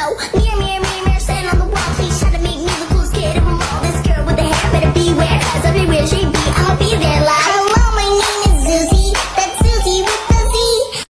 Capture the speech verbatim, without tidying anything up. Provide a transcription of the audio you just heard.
So, mirror, mirror, mirror, mirror, stand on the wall. Please try to make me the coolest kid of them all. This girl with the hair better beware, cause everywhere she be, I'm a